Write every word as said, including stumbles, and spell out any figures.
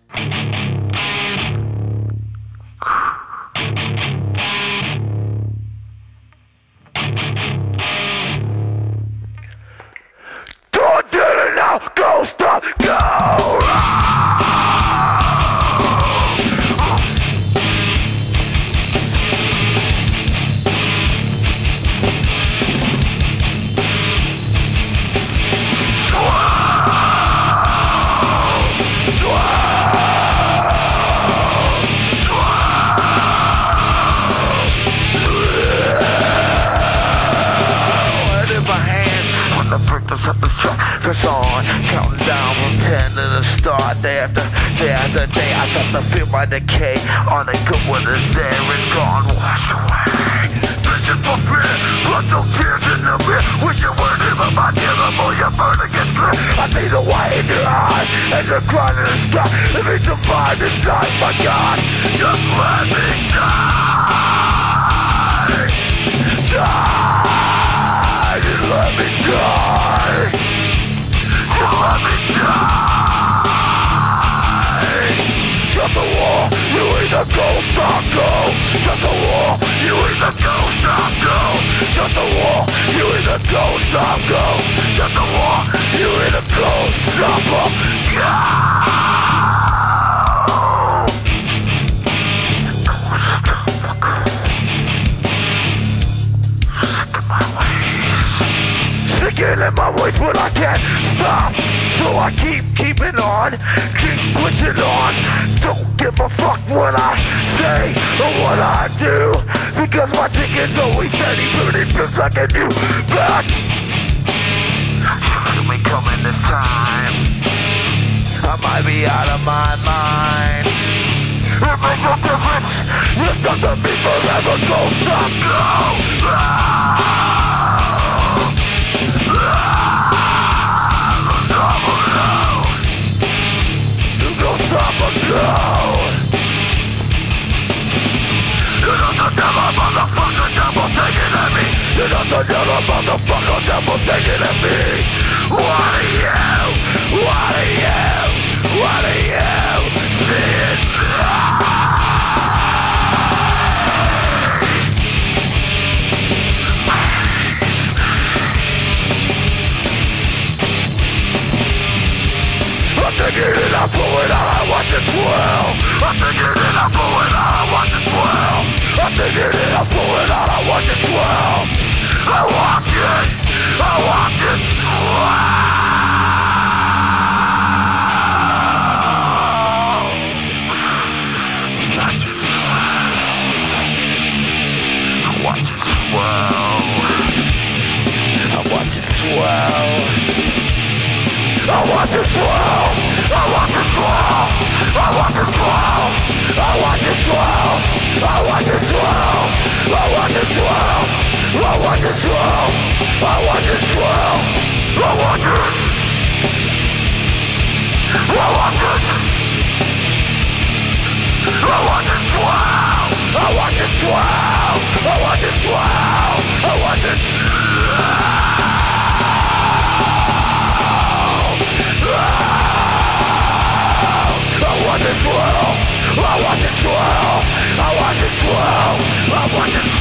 Don't do it now, go stop, go! Up the truck, press on, counting down from ten to the start. Day after day after day, I start to feel my decay. All the good one is there, it's gone, washed away. Vision for fear, blood so tears in the mirror. Wish you weren't even my dear, the more you burn against clear. I see the white in your eyes, and the crying in the sky. If you survive this time, my God, just let me die. Die, just let me die. Let me die. Just a war, you either go, stop, go. Just a war, you either go, stop, go. Just a war, you either go, stop, go. Just a war, you either go, stop, go. Sticking in my ways, but I can't stop. So I keep keeping on, keep pushing on. Don't give a fuck what I say or what I do, because my ticket's always steady, burning just like a new back. Should we coming this time? I might be out of my mind. It makes no difference. It's not to be forever. Go, stop, go. Ah! Stop or go. You're not the devil, motherfucker, devil taking at me. You're not the devil, motherfucker, devil taking at me. What are you? What are you? What are you? Seeing I'm thinking it, I'm blowing out, I watch it swell. I'm thinking it, I'm blowing out, I watch it swell. I'm thinking it, I'm blowing out, I watch it swell. I watch it, I watch it swell. Watch it swell. I watch it swell. I watch it swell. I watch it swell. I watch it swell. I watch it swell. I watch it swell. I watch it swell. I watch it swell. I watch it swell. I watch it swell. I watch it. I watch it. I watch it swell. I watch it swell. I watch it swell. I watch it swell. I watch it swell, I watch it swell, I watch it swell, I watch it swell.